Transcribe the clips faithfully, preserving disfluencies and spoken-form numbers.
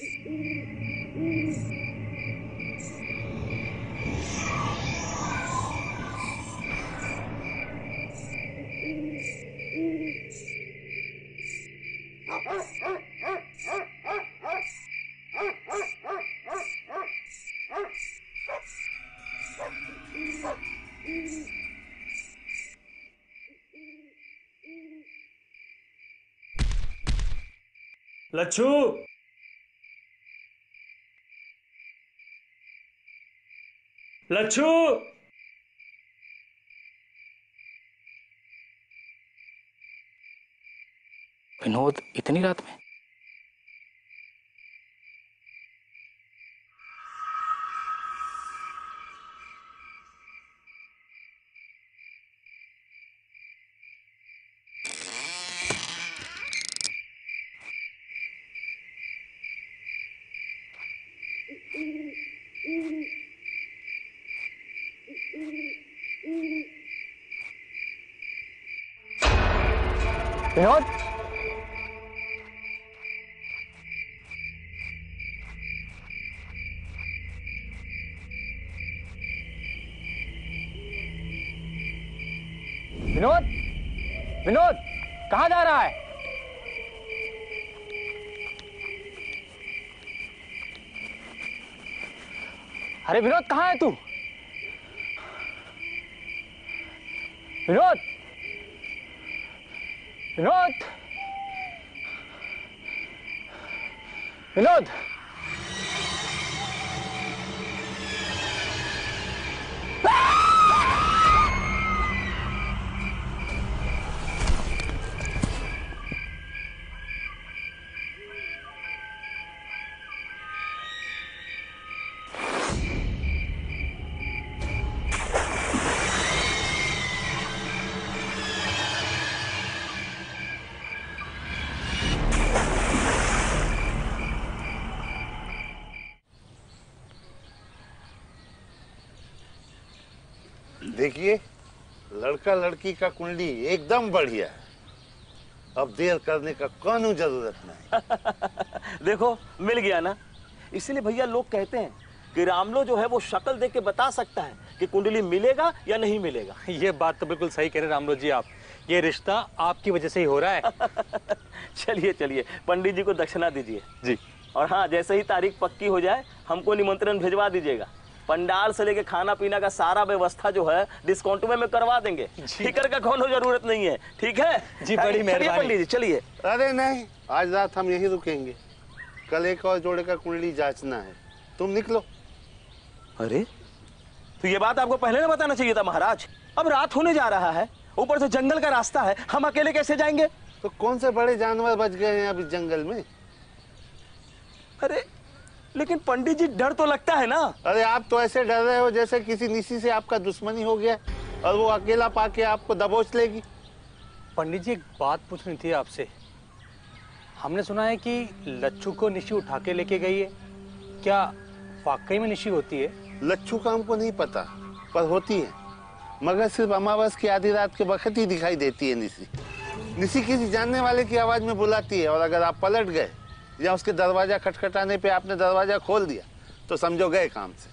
लच्छू, लच्छू, विनोद इतनी रात में? विनोद, विनोद, विनोद, कहाँ जा रहा है? अरे विनोद, कहाँ है तू? विनोद, विनोद, विनोद, देखिए, लड़का लड़की का कुंडली एकदम बढ़िया है। अब देर करने का कौन जरूरत नहीं। देखो मिल गया ना, इसीलिए भैया लोग कहते हैं कि रामलो जो है वो शक्ल देख के बता सकता है कि कुंडली मिलेगा या नहीं मिलेगा। ये बात तो बिल्कुल सही कह रहे हैं रामलो जी आप। ये रिश्ता आपकी वजह से ही हो रहा है। चलिए चलिए, पंडित जी को दक्षिणा दीजिए जी। और हाँ, जैसे ही तारीख पक्की हो जाए हमको निमंत्रण भिजवा दीजिएगा। पंडाल से लेके खाना पीना का सारा व्यवस्था जो है डिस्काउंट में, में करवा देंगे। फिक्र का कोनो जरूरत नहीं है, ठीक है जी? बड़ी मेहरबानी पंडित जी, चलिए। अरे नहीं, आज रात हम यही रुकेंगे। कल एक और जोड़े का कुंडली जांचना है, तुम निकलो। अरे तो ये बात आपको पहले ना बताना चाहिए था महाराज। अब रात होने जा रहा है, ऊपर से जंगल का रास्ता है, हम अकेले कैसे जाएंगे? तो कौन से बड़े जानवर बच गए हैं अभी जंगल में? अरे लेकिन पंडित जी, डर तो लगता है ना। अरे आप तो ऐसे डर रहे हो जैसे किसी निसी से आपका दुश्मनी हो गया और वो अकेला पाके आपको दबोच लेगी। पंडित जी, एक बात पूछनी थी आपसे। हमने सुना है कि लच्छू को निशी उठा के लेके गई है, क्या वाकई में निशी होती है? लच्छू का हमको नहीं पता, पर होती है, मगर सिर्फ अमावस की आधी रात के वक्त ही दिखाई देती है निसी। निसी किसी जानने वाले की आवाज में बुलाती है, और अगर आप पलट गए या उसके दरवाजा खटखटाने पे आपने दरवाजा खोल दिया तो समझो गए काम से।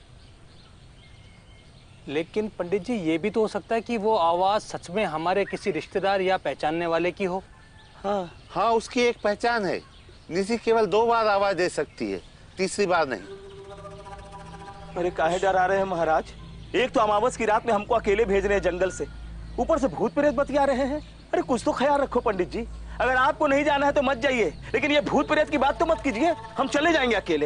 लेकिन पंडित जी, ये भी तो हो सकता है कि वो आवाज सच में हमारे किसी रिश्तेदार या पहचानने वाले की हो। हाँ हाँ, उसकी एक पहचान है। निसी केवल दो बार आवाज दे सकती है, तीसरी बार नहीं। अरे काहे डरा रहे हैं महाराज? एक तो अमावस की रात में हमको अकेले भेज रहे हैं जंगल से, ऊपर से भूत प्रेत बतिया रहे हैं। अरे कुछ तो ख्याल रखो पंडित जी। अगर आपको नहीं जाना है तो मत जाइए, लेकिन ये भूत प्रेत की बात तो मत कीजिए। हम चले जाएंगे अकेले।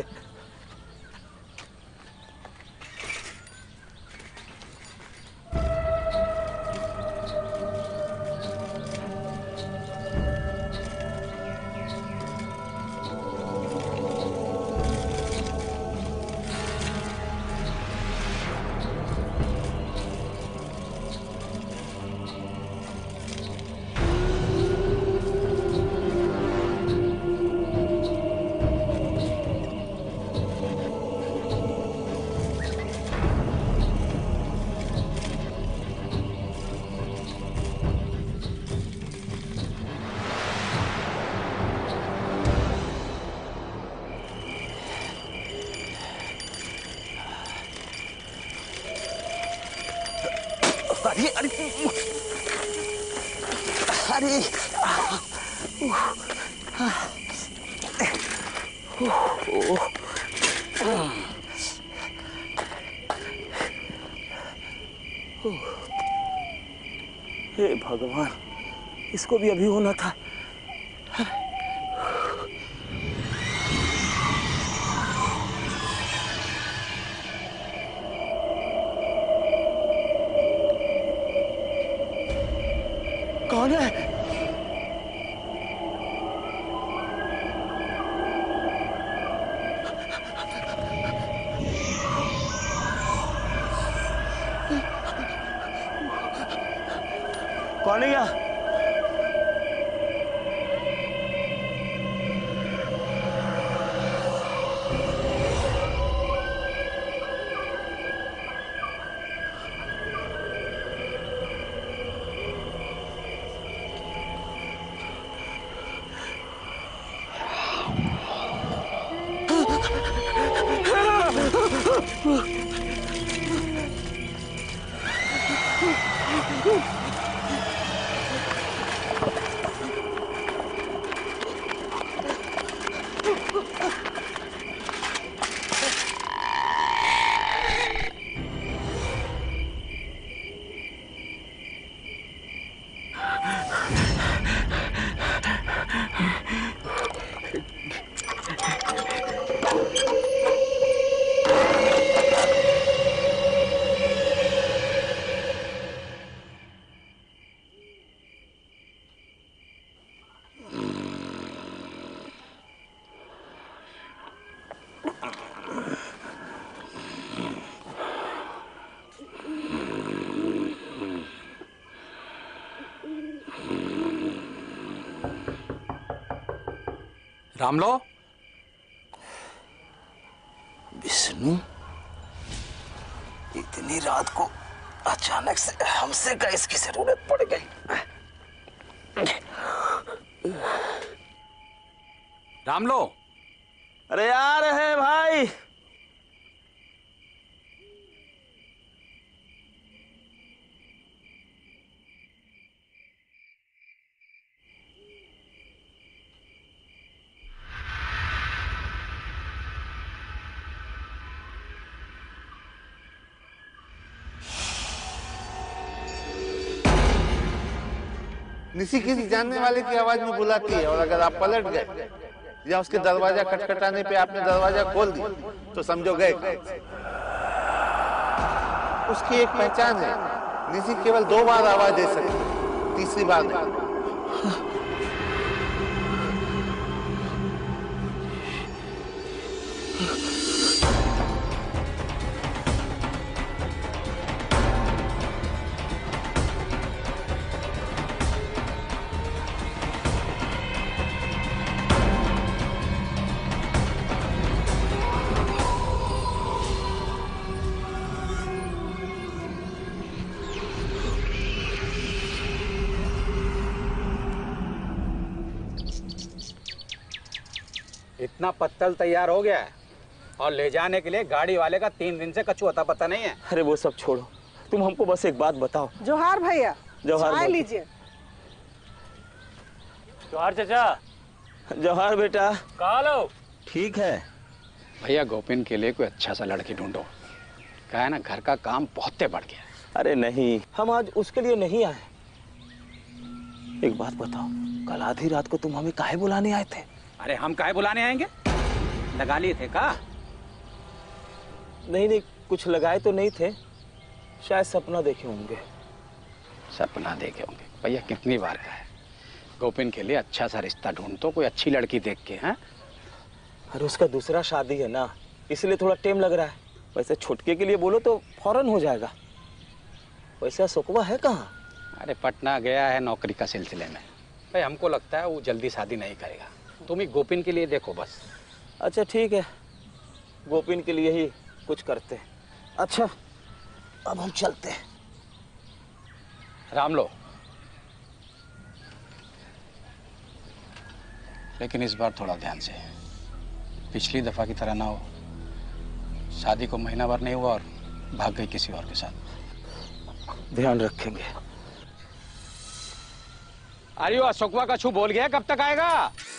अरे अरे अरे हे भगवान, इसको भी अभी होना था। कौन है? कौन है यहाँ? रामलो, विष्णु, इतनी रात को अचानक से हमसे का इसकी जरूरत पड़ गई। रामलो, अरे आ रहे हैं भाई। निसी किसी जानने वाले की आवाज में बुलाती है, और अगर आप पलट गए या उसके दरवाजा खटखटाने पे आपने दरवाजा खोल दिया तो समझो गए। उसकी एक पहचान है, निसी केवल दो बार आवाज दे सकती, तीसरी बार नहीं। इतना पत्तल तैयार हो गया है और ले जाने के लिए गाड़ी वाले का तीन दिन से कछु अता पता नहीं है। अरे वो सब छोड़ो, तुम हमको बस एक बात बताओ। जोहार भैया, जोहार चाय बोल। लीजिए। जोहार चाचा। जोहार बेटा। कहाँ लो? ठीक है भैया, गोपिन के लिए कोई अच्छा सा लड़की ढूंढो। क्या है ना, घर का काम बहुत बढ़ गया है। अरे नहीं, हम आज उसके लिए नहीं आए। एक बात बताओ, कल आधी रात को तुम हमें काहे बुलाने आए थे? अरे हम काहे बुलाने आएंगे? लगा लिए थे का? नहीं नहीं, कुछ लगाए तो नहीं थे, शायद सपना देखे होंगे। सपना देखे होंगे? भैया कितनी बार कहा है, गोपिन के लिए अच्छा सा रिश्ता ढूंढो, कोई अच्छी लड़की देख के। हैं? अरे उसका दूसरा शादी है ना, इसलिए थोड़ा टाइम लग रहा है। वैसे छुटके के लिए बोलो तो फौरन हो जाएगा। वैसे सुकवा है कहाँ? अरे पटना गया है नौकरी का सिलसिले में। भाई हमको लगता है वो जल्दी शादी नहीं करेगा। तुम ही गोपिन के लिए देखो बस। अच्छा ठीक है, गोपिन के लिए ही कुछ करते हैं। अच्छा अब हम चलते हैं। राम लो, लेकिन इस बार थोड़ा ध्यान से, पिछली दफा की तरह ना हो। शादी को महीना भर नहीं हुआ और भाग गई किसी और के साथ। ध्यान रखेंगे। अरे वो अशोकवा कछु बोल गया, कब तक आएगा?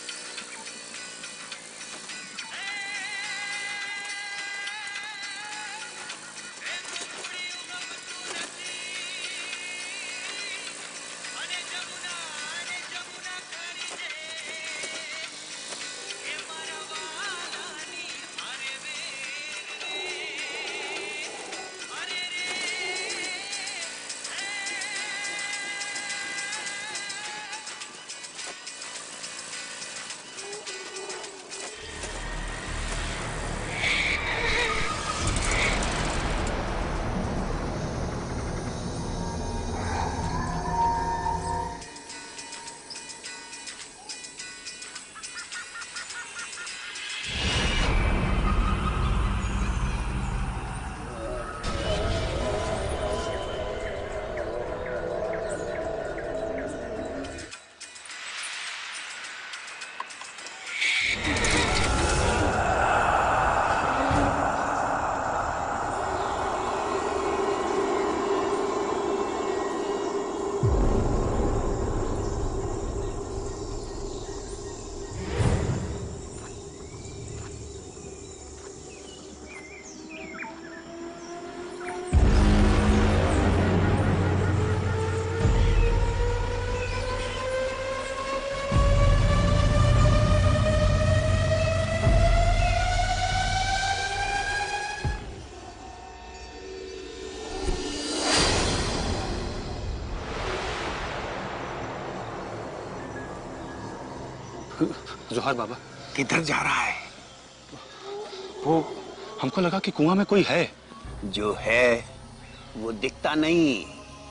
जोहर बाबा। किधर जा रहा है? वो हमको लगा कि कुआं में कोई है। जो है वो दिखता नहीं,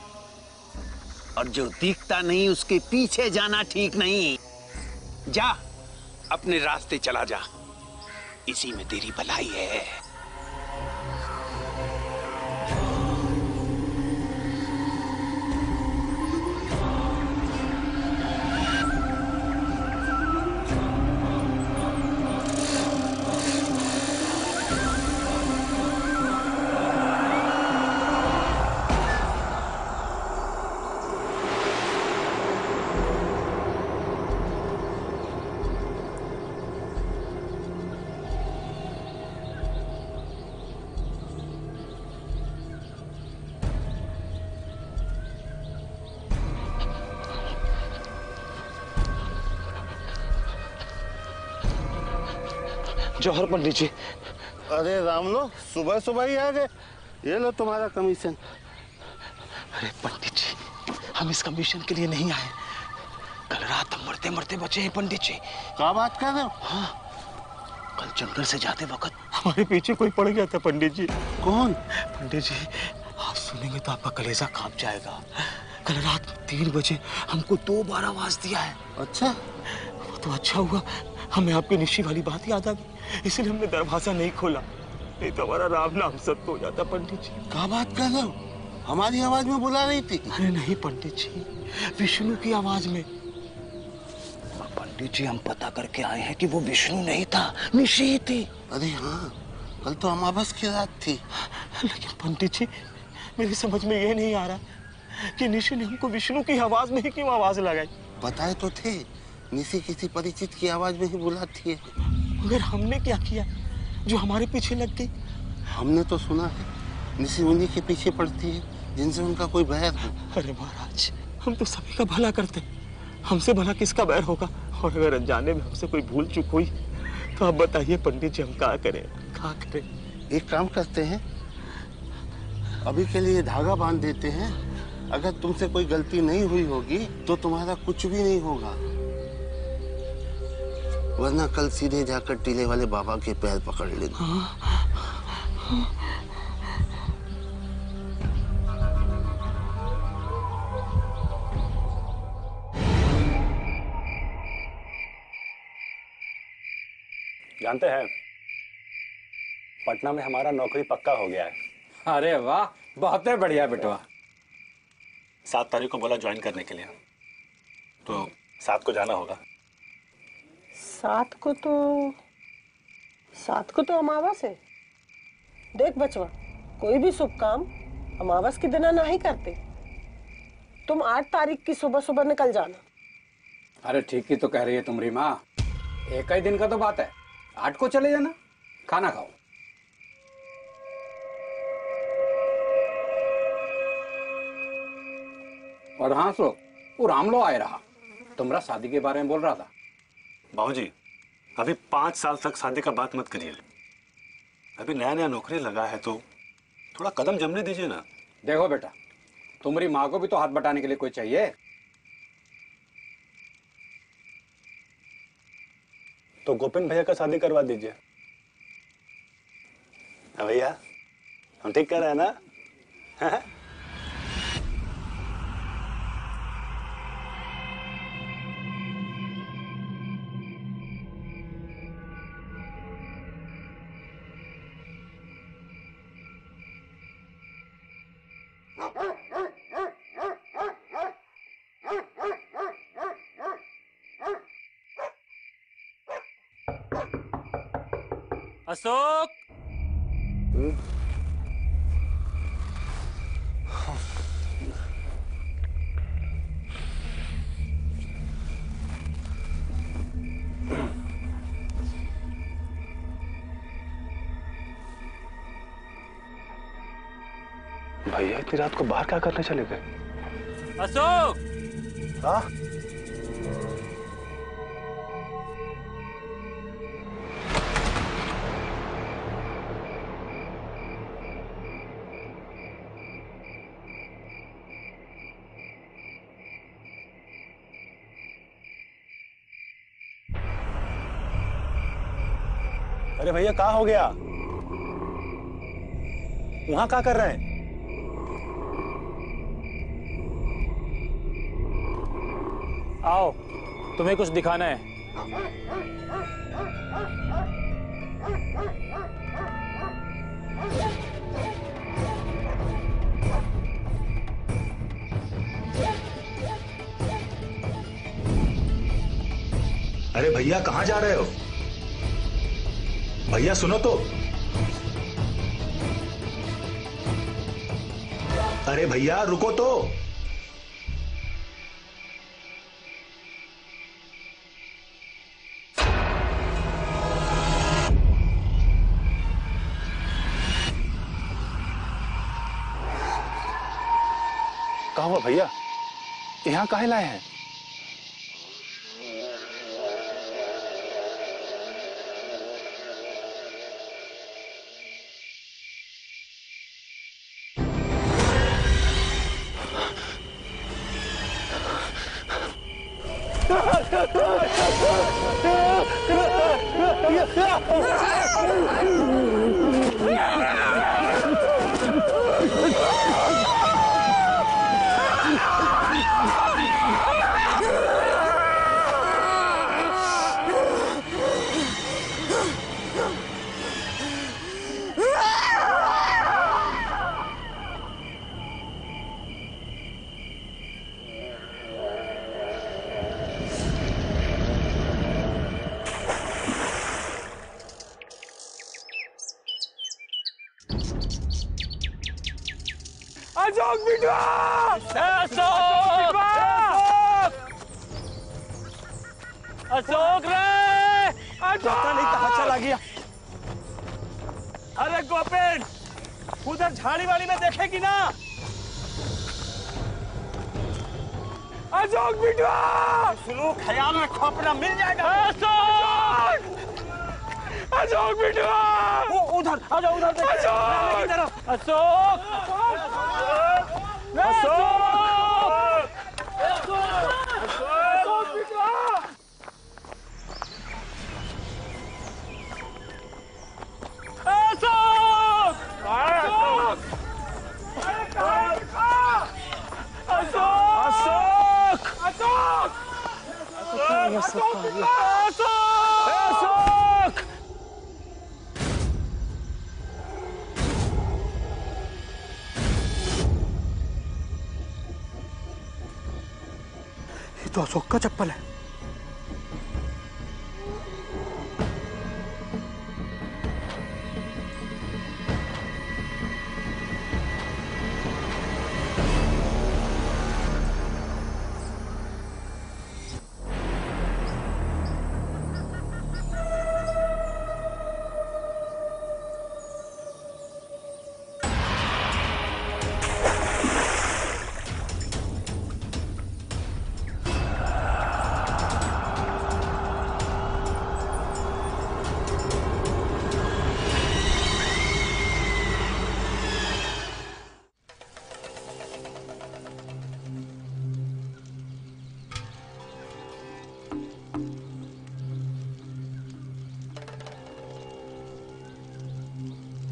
और जो दिखता नहीं उसके पीछे जाना ठीक नहीं। जा अपने रास्ते चला जा, इसी में तेरी भलाई है। जौहर पंडित जी। अरे राम लो, सुबह सुबह ही आ गए। ये लो तुम्हारा कमीशन। अरे पंडित जी, हम इस कमीशन के लिए नहीं आए। कल रात हम मरते मरते बचे हैं पंडित जी। क्या बात कर रहे हो? हाँ, कल जंगल से जाते वक्त हमारे पीछे कोई पड़ गया था पंडित जी। कौन? पंडित जी, आप सुनेंगे तो आपका कलेजा कांप जाएगा। कल रात तीन बजे हमको दो बार आवाज दिया है। अच्छा, वो तो अच्छा हुआ हमें आपकी निश्ची वाली बात याद आ गई, इसलिए हमने दरवाजा नहीं खोला, नहीं तो हमारा राम नाम सत्य हो जाता पंडित जी। क्या बात कर रहे हो? हमारी आवाज में बुला रही थी? अरे नहीं पंडित जी, विष्णु की आवाज में। पंडित जी, हम पता करके आए हैं कि वो विष्णु नहीं था, निशी ही थी। अरे हाँ, कल तो अमावस की रात थी। लेकिन पंडित जी, मेरी समझ में ये नहीं आ रहा कि निशी ने हमको विष्णु की आवाज में ही क्यों आवाज लगाई। बताए तो थे, निशी किसी परिचित की आवाज में ही बुलाती है। मगर हमने क्या किया जो हमारे पीछे लग गई? हमने तो सुना है निशी उन्हीं के पीछे पड़ती है जिनसे उनका कोई बैर हो। अरे महाराज, हम तो सभी का भला करते, हमसे भला किसका बैर होगा? और अगर अनजाने में हमसे कोई भूल चूक हुई तो आप बताइए पंडित जी, हम क्या करें, क्या करें? एक काम करते हैं, अभी के लिए धागा बांध देते हैं। अगर तुमसे कोई गलती नहीं हुई होगी तो तुम्हारा कुछ भी नहीं होगा, वरना कल सीधे जाकर टीले वाले बाबा के पैर पकड़ लेना। जानते हैं, पटना में हमारा नौकरी पक्का हो गया है। अरे वाह, बहुत बढ़िया बेटवा। सात तारीख को बोला ज्वाइन करने के लिए, तो सात को जाना होगा। सात को तो सात को तो अमावस है। देख बचवा, कोई भी शुभ काम अमावस के दिन ना ही करते। तुम आठ तारीख की सुबह सुबह निकल जाना। अरे ठीक ही तो कह रही है तुम्हारी माँ, एक ही दिन का तो बात है, आठ को चले जाना। खाना खाओ। और हाँ सो वो रामलो आए रहा, तुम्हारा शादी के बारे में बोल रहा था। बाबूजी, अभी पांच साल तक शादी का बात मत करिए। अभी नया नया नौकरी लगा है तो थोड़ा कदम जमने दीजिए ना। देखो बेटा, तुम्हारी माँ को भी तो हाथ बटाने के लिए कोई चाहिए। तो गोपिन भैया का शादी करवा दीजिए। हाँ भैया, हम ठीक कर रहे हैं ना? हाँ? अशोक, भैया इतनी रात को बाहर क्या करने चले गए? अशोक, हाँ? अरे भैया कहाँ हो गया? वहां क्या कर रहे हैं? आओ, तुम्हें कुछ दिखाना है। अरे भैया कहाँ जा रहे हो? भैया सुनो तो। अरे भैया रुको तो। कहाँ हुआ भैया? यहाँ काहे लाए हैं? अशोक बिटवा! अशोक! अशोक रे! पता नहीं कहाँ चला गया। अरे गोपेन, उधर झाड़ी वाली में देखेगी ना? अशोक बिटवा! सुनो, ख्याल रखो अपना, मिल जाएगा। अशोक! अशोक बिटवा! वो उधर आ जाओ, उधर देखो। अशोक! अशोक! अशोक! अशोक बिटवा! अशोक! अशोक! अरे कहाँ है? अशोक! अशोक! अशोक! अशोक! अशोक! ये तो अशोक का चप्पल है।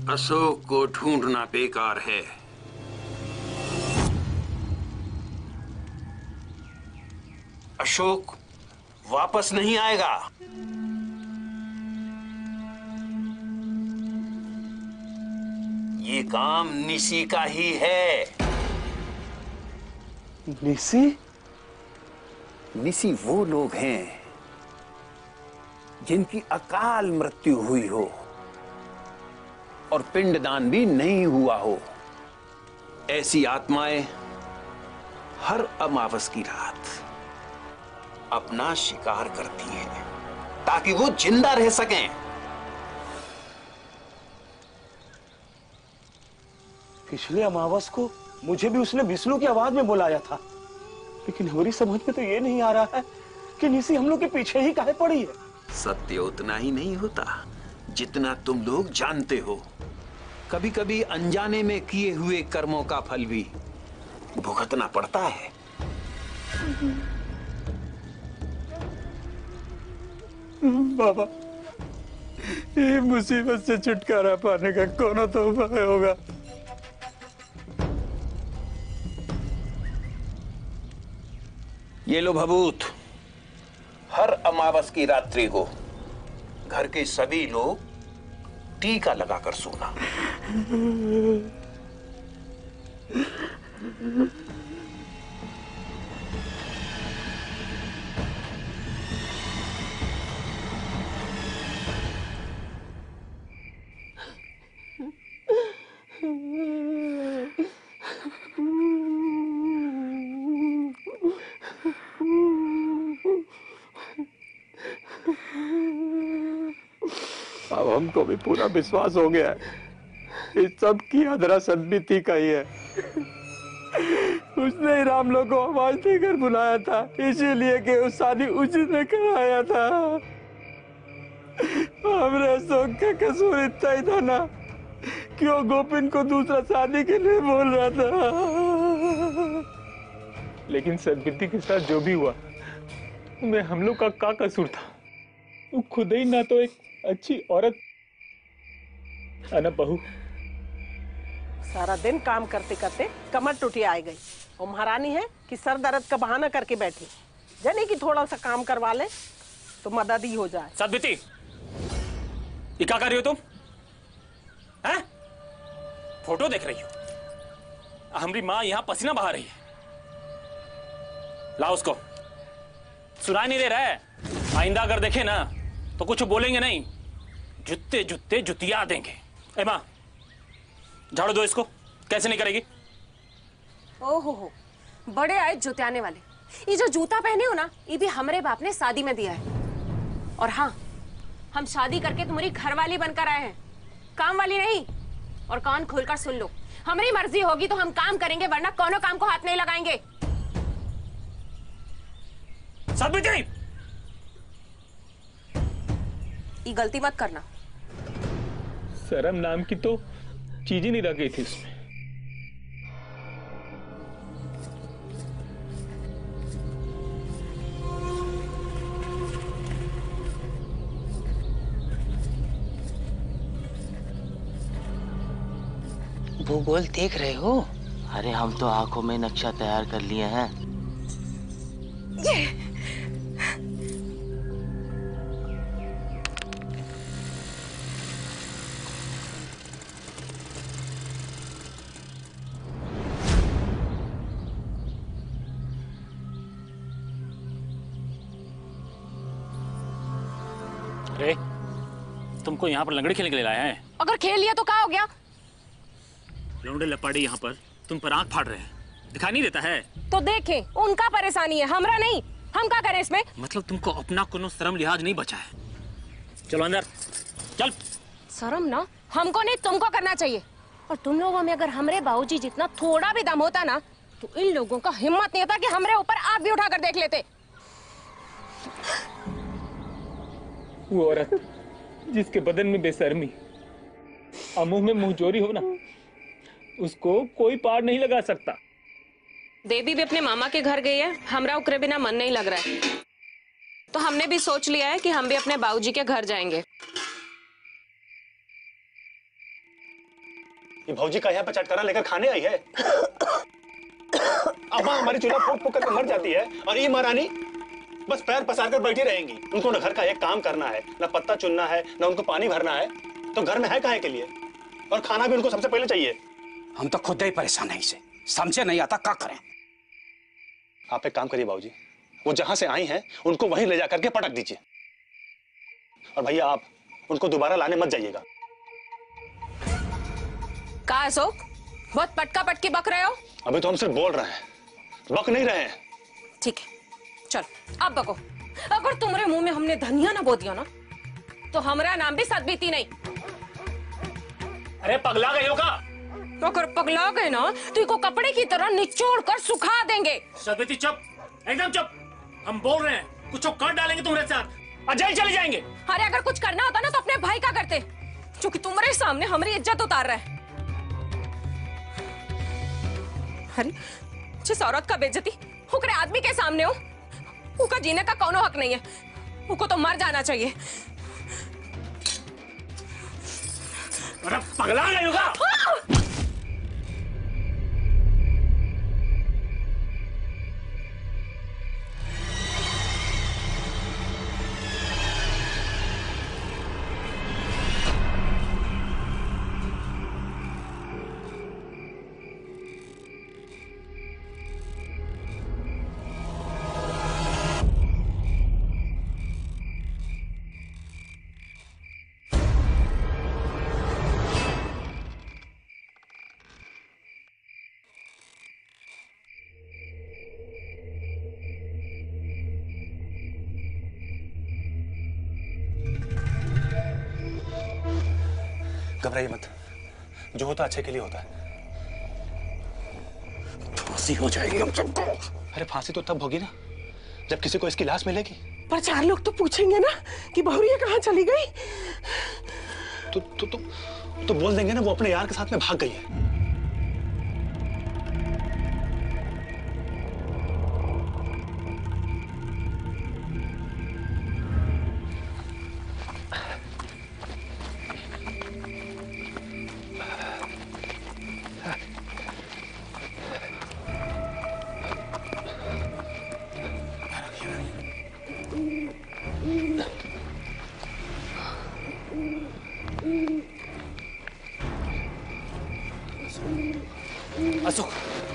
अशोक को ढूंढना बेकार है। अशोक वापस नहीं आएगा। ये काम निशी का ही है। निशी? निशी वो लोग हैं जिनकी अकाल मृत्यु हुई हो और पिंडदान भी नहीं हुआ हो। ऐसी आत्माएं हर अमावस की रात अपना शिकार करती हैं ताकि वो जिंदा रह सकें। पिछले अमावस को मुझे भी उसने विष्णु की आवाज में बुलाया था, लेकिन हमारी समझ में तो ये नहीं आ रहा है कि निशी हम लोग के पीछे ही काहे पड़ी है। सत्य उतना ही नहीं होता जितना तुम लोग जानते हो। कभी कभी अनजाने में किए हुए कर्मों का फल भी भुगतना पड़ता है। बाबा, ये मुसीबत से छुटकारा पाने का कौन तो उपाय होगा? ये लो भभूत। हर अमावस की रात्रि को घर के सभी लोग टीका लगाकर सोना। अब हमको भी पूरा विश्वास हो गया है इस सब की अधरा सदबीती का ही है। उसने ही राम लोग को आवाज देकर बुलाया था, इसीलिए कि वो शादी उचित ने कराया था। हमरे अशोक का कसूर इतना ही था ना, क्यों गोपिन को दूसरा शादी के लिए बोल रहा था। लेकिन सदबीती के साथ जो भी हुआ उनमें हम लोग का क्या कसूर था? वो खुद ही ना तो एक अच्छी औरत अना बहू। सारा दिन काम करते करते कमर टूटी आ गई और महारानी है कि सर दर्द का बहाना करके बैठी, जाने कि थोड़ा सा काम करवा ले तो मदद ही हो जाए। सदबीती, ये क्या कर रही हो तुम? हैं? फोटो देख रही हो? हमारी माँ यहाँ पसीना बहा रही है। लाओ उसको। सुनाई नहीं दे रहा है? आइंदा अगर देखे ना तो कुछ बोलेंगे नहीं, जुत्ते जुत्ते जुतिया देंगे। ए माँ, झाड़ू दो इसको। कैसे नहीं करेगी? ओहो हो, बड़े आए जुतियाने वाले। ये जो जूता पहने हो ना, ये भी हमारे बाप ने शादी में दिया है। और हाँ, हम शादी करके तुम्हारी घरवाली बनकर आए हैं, काम वाली नहीं। और कान खोलकर सुन लो, हमारी मर्जी होगी तो हम काम करेंगे, वरना कोनो काम को हाथ नहीं लगाएंगे। सदबीती, ये गलती मत करना। शर्म नाम की तो चीज ही नहीं रह गई थी उसमें। भूगोल देख रहे हो? अरे हम तो आंखों में नक्शा तैयार कर लिए हैं। अरे, तुमको यहाँ पर लंगड़ी खेलने के लिए लाया है? अगर खेल लिया तो क्या हो गया? लौंडे लपाड़ी यहाँ पर तुम पर आंख फाड़ रहे हैं, दिखाई नहीं देता है? तो देखें, उनका परेशानी है, हमरा नहीं। हम क्या करें इसमें? मतलब तुमको अपना कोनो शर्म लिहाज नहीं बचा है। चलो अंदर, चल। शर्म ना हमको नहीं, तुमको करना चाहिए। और तुम लोगों में अगर हमरे बाबूजी जितना थोड़ा भी दम होता ना, तो इन लोगों का हिम्मत नहीं होता कि हमरे ऊपर आग भी उठाकर देख लेते। वो औरत जिसके बदन में बेशर्मी और मुंह में मुंहजोरी हो ना, उसको कोई पार नहीं लगा सकता। देवी भी अपने मामा के घर गई है, हमरा उकरे बिना मन नहीं लग रहा है। तो हमने भी सोच लिया है कि हम भी अपने बाबूजी के घर जाएंगे। ये भौजी का यहाँ पे चटकारा लेकर खाने आई है। अब माँ हमारी चूल्हा फूक फूक करके मर जाती है और ये महारानी बस पैर पसार कर बैठी रहेंगी। उनको न घर का एक काम करना है, न पत्ता चुनना है, न उनको पानी भरना है, तो घर में है काहे के लिए? और खाना भी उनको सबसे पहले चाहिए। हम तो खुद ही परेशान है इसे, समझे नहीं आता क्या करें। आप एक काम करिए बाबूजी, वो जहां से आई हैं उनको वहीं ले जाकर के पटक दीजिए। और भैया आप उनको दोबारा लाने मत जाइएगा। का अशोक, बहुत पटका पटकी बक रहे हो? अभी तो हम सिर्फ बोल रहे हैं, बक नहीं रहे हैं। ठीक है, चल अब बको। अगर तुम्हारे मुंह में हमने धनिया ना बो दिया ना, तो हमारा नाम भी सदबीती नहीं। अरे पगला गए हो का? अगर पगला गए ना तो इनको कपड़े की तरह निचोड़ कर सुखा देंगे। सदबीती चुप, एकदम चुप। हम बोल रहे हैं, कुछ कर डालेंगे तुम्हारे साथ और जेल चले जाएंगे। अरे अगर कुछ करना होता ना तो अपने भाई का करते, जो कि तुम्हारे सामने हमारी इज्जत उतार रहा है। अरे जिस औरत का बेइज्जती उकरे आदमी के सामने हो, उनका जीने का कौनो हक नहीं है, उनको तो मर जाना चाहिए। अरे पगला गए हो का? घबराइए मत, जो होता अच्छे के लिए होता है। फांसी हो जाएगी हम सबको। अरे फांसी तो तब होगी ना जब किसी को इसकी लाश मिलेगी। पर चार लोग तो पूछेंगे ना कि बहुरिया कहाँ चली गई। तो तो तो, तो बोल देंगे ना वो अपने यार के साथ में भाग गई है। अशोक,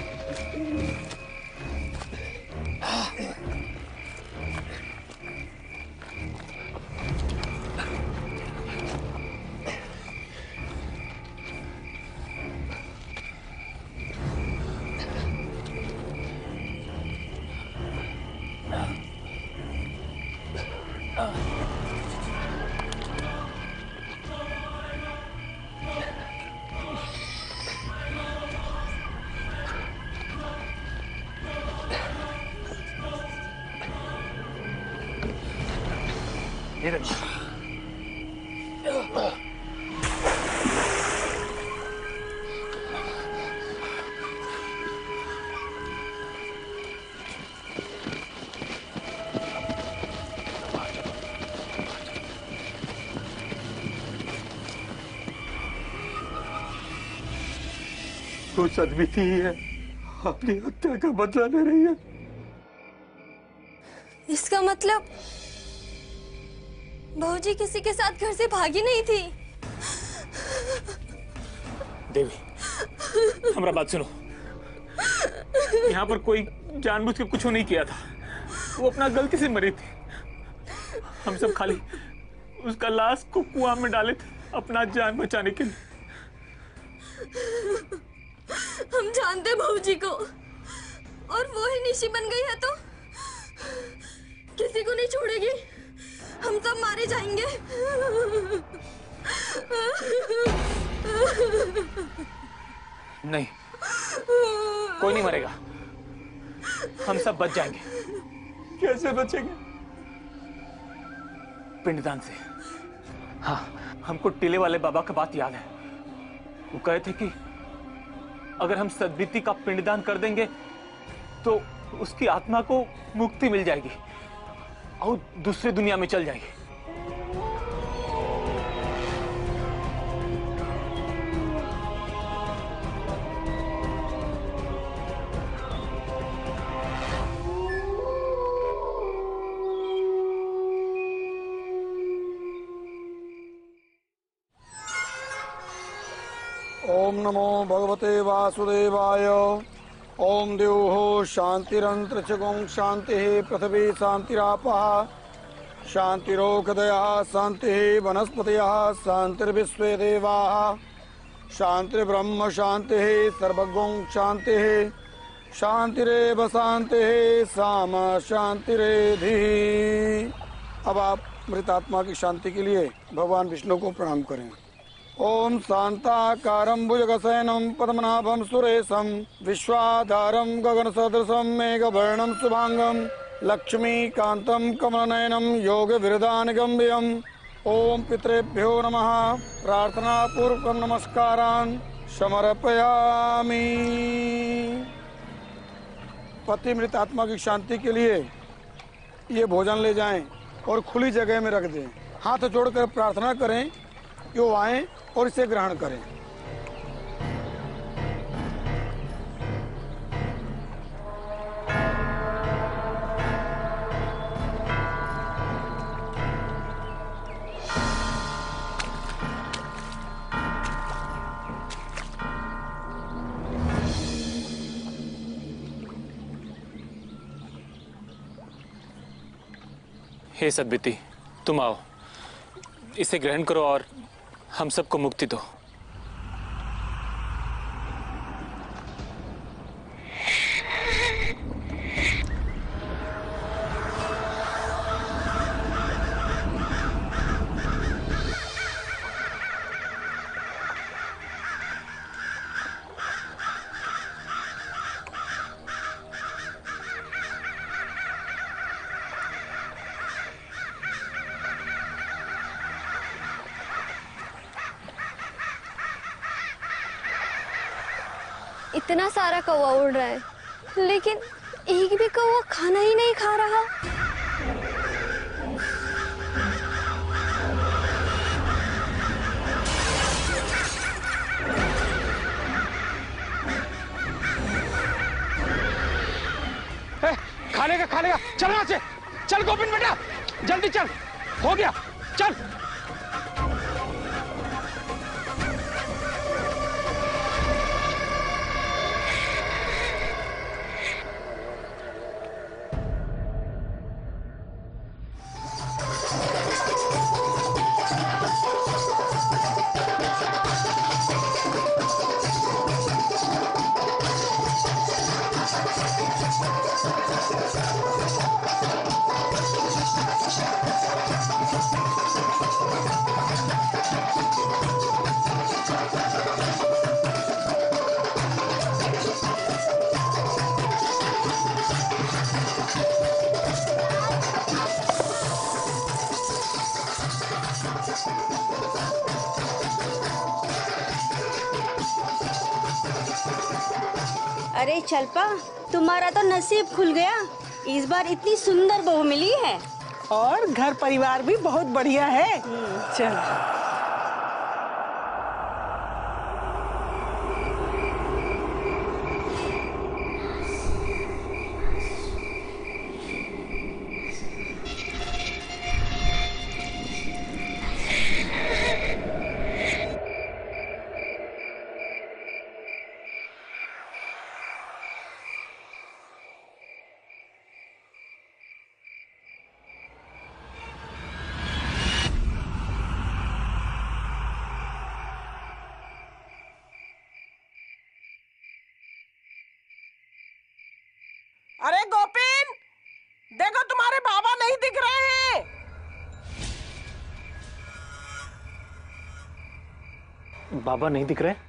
तो सदबीती ही है, अपनी हत्या का बदला ले रही है। इसका मतलब बहूजी किसी के साथ घर से भागी नहीं थी। देवी, हमारा बात सुनो। यहाँ पर कोई जानबूझ के कुछ नहीं किया था, वो अपना गलती से मरी थी। हम सब खाली उसका लाश को कुआं में डाले थे अपना जान बचाने के लिए। हम जानते बहूजी को, और वो ही निशी बन गई है तो किसी को नहीं छोड़ेगी। हम सब मारे जाएंगे। नहीं, कोई नहीं मरेगा, हम सब बच जाएंगे। कैसे बचेंगे? पिंडदान से। हाँ, हमको टीले वाले बाबा की बात याद है। वो कहे थे कि अगर हम सदबीती का पिंडदान कर देंगे तो उसकी आत्मा को मुक्ति मिल जाएगी और दूसरी दुनिया में चल जाएगी। ओम नमो भगवते वासुदेवाय। ओम द्योः शान्तिरन्तरिक्षगुं शान्तिः पृथिवी शान्तिरापः शान्तिरोषधयः शान्तिः वनस्पतयः शान्तिर्विश्वे देवाः शान्तिर्ब्रह्म शान्तिः सर्वगुं शान्तिः शान्तिरेव शान्तिः सामा शान्तिरेधि। अब आप मृतात्मा की शांति के लिए भगवान विष्णु को प्रणाम करें। ओम शांताकारं भुजगशयनं पद्मनाभं सुरेशं विश्वाधारं गगनसदृशं मेघवर्णं शुभांगं लक्ष्मीकान्तं कमलनयनं योगविरदानगम्यं। ओम पितृभ्यो नमः। प्रार्थना पूर्वकं नमस्कारान् समर्पयामि। पति मृत आत्मा की शांति के लिए ये भोजन ले जाएं और खुली जगह में रख दें। हाथ जोड़कर प्रार्थना करें कि वो आएं और इसे ग्रहण करें। हे सद्विति, तुम आओ, इसे ग्रहण करो और हम सबको मुक्ति दो। इतना सारा कौवा उड़ रहा है, लेकिन एक भी कौवा खाना ही नहीं खा रहा। ए, खा लेगा खा लेगा, चल यहाँ से, चल गोविंद बेटा, जल्दी चल, हो गया, चल। अरे चलपा, तुम्हारा तो नसीब खुल गया। इस बार इतनी सुंदर बहू मिली है और घर परिवार भी बहुत बढ़िया है। चल। अरे गोपीन, देखो तुम्हारे बाबा नहीं दिख रहे हैं। बाबा नहीं दिख रहे?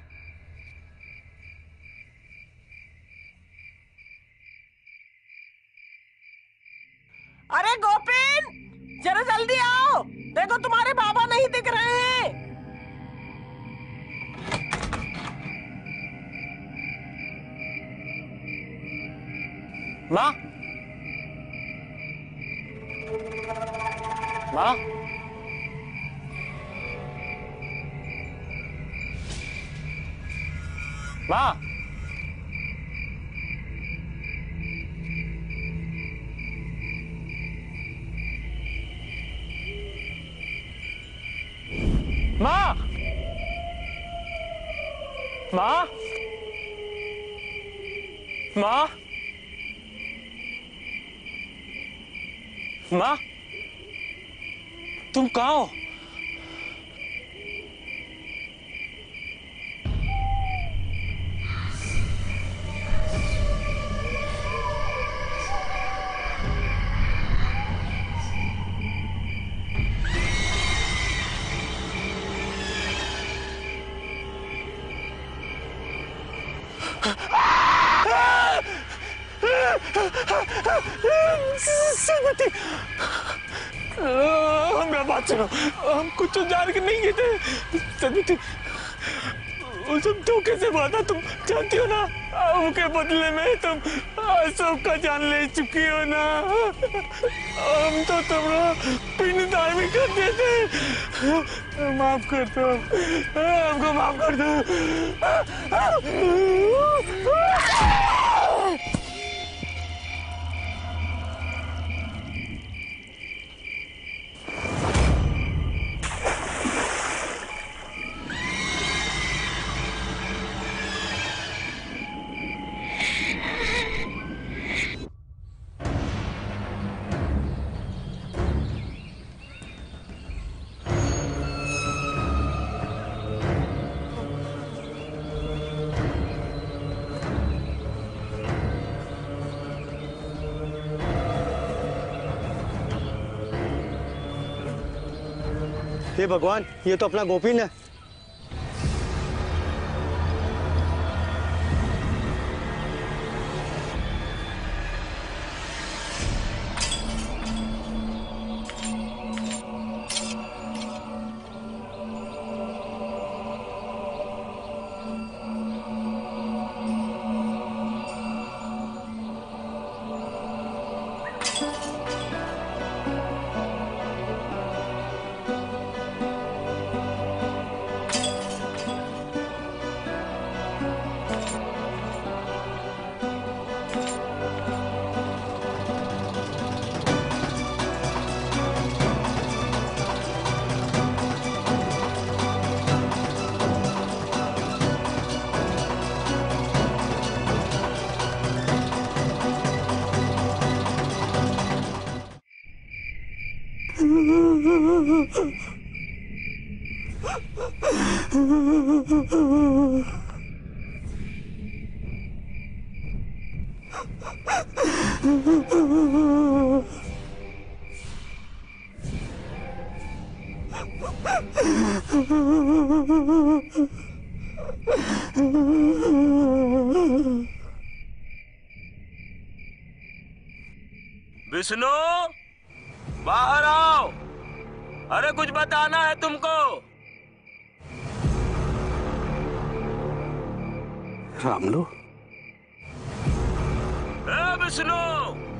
अरे गोपीन, जरा जल्दी आओ, देखो तुम्हारे बाबा नहीं दिख रहे हैं। माँ, माँ, माँ, माँ, माँ, माँ, माँ, तुम कहाँ हो? हमरा बात सुनो, हम कुछ जान के नहीं गए थे। सदबती, वो सब धोखे से बात है, तुम जानती हो ना। उनके बदले में तुम अशोक का जान ले चुकी हो ना। हम तो तुम्हारा पिंडदान भी कर देते। माफ कर दो, हमको माफ कर दो। हे भगवान, ये तो अपना गोपीन है। विष्णु, बाहर आओ। अरे कुछ बताना है तुमको। रामलू, ए विष्णु,